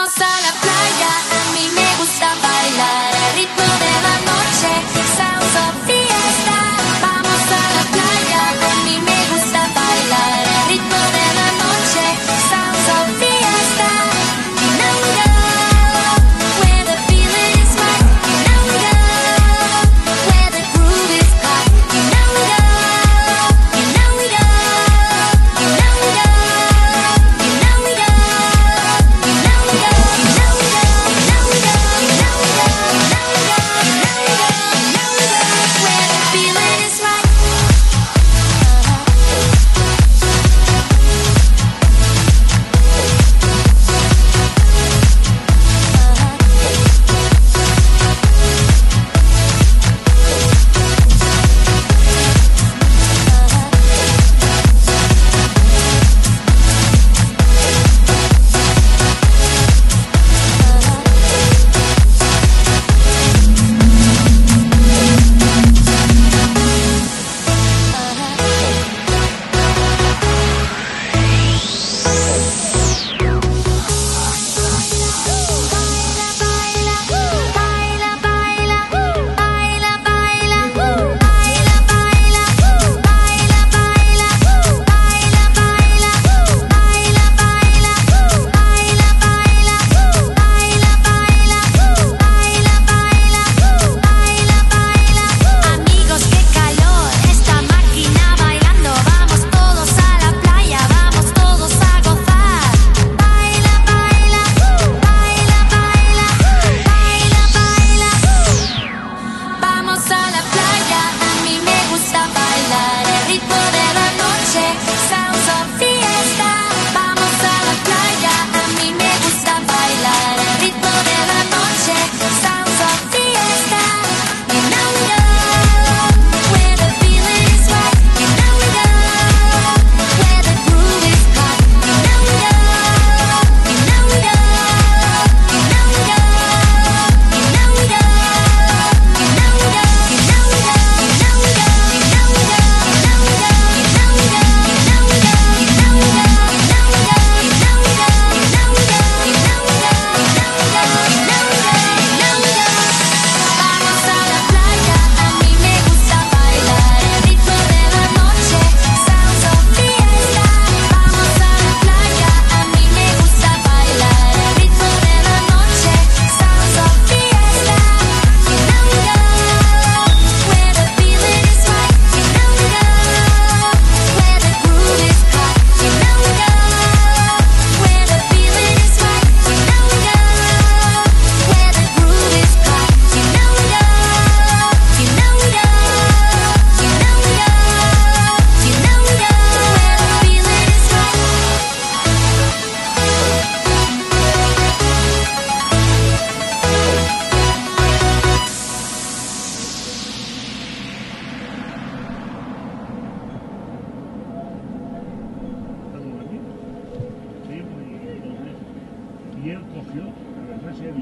y él cogió la frase de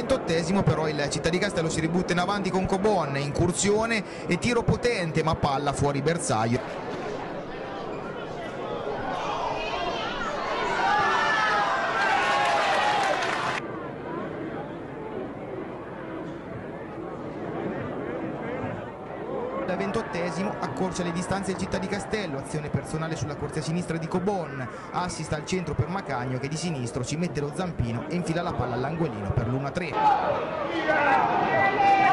28esimo però il Città di Castello si ributta in avanti con Cobon, incursione e tiro potente ma palla fuori bersaglio. Al 28esimo accorcia le distanze il Città di Castello, azione personale sulla corsia sinistra di Cobon, assist al centro per Macagno che di sinistro ci mette lo zampino e infila la palla all'angolino per l'1-3.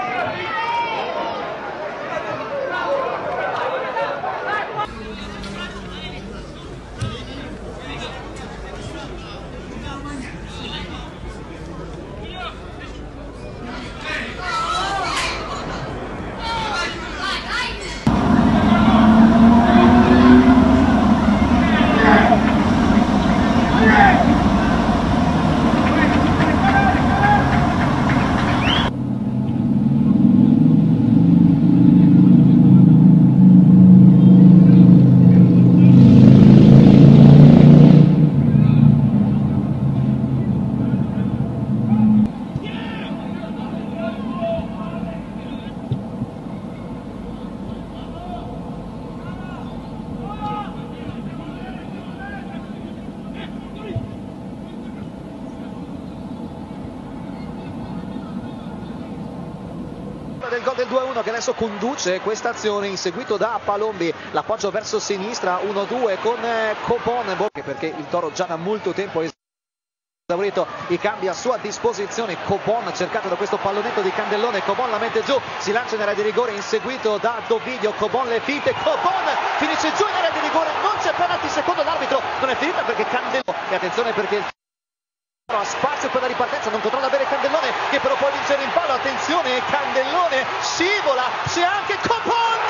Del gol del 2-1 che adesso conduce questa azione, inseguito da Palombi, l'appoggio verso sinistra, 1-2 con Cobon, perché il Toro già da molto tempo è esaurito i cambi a sua disposizione. Cobon cercato da questo pallonetto di Candellone, Cobon la mette giù, si lancia in area di rigore, inseguito da Dovidio, Cobon le finte, Cobon finisce giù in area di rigore, non c'è penalty secondo l'arbitro, non è finita perché Candellone, e attenzione perché il ha spazio per la ripartenza, non controlla bene Candellone che però può vincere il palo, attenzione Candellone scivola, c'è anche Cobon!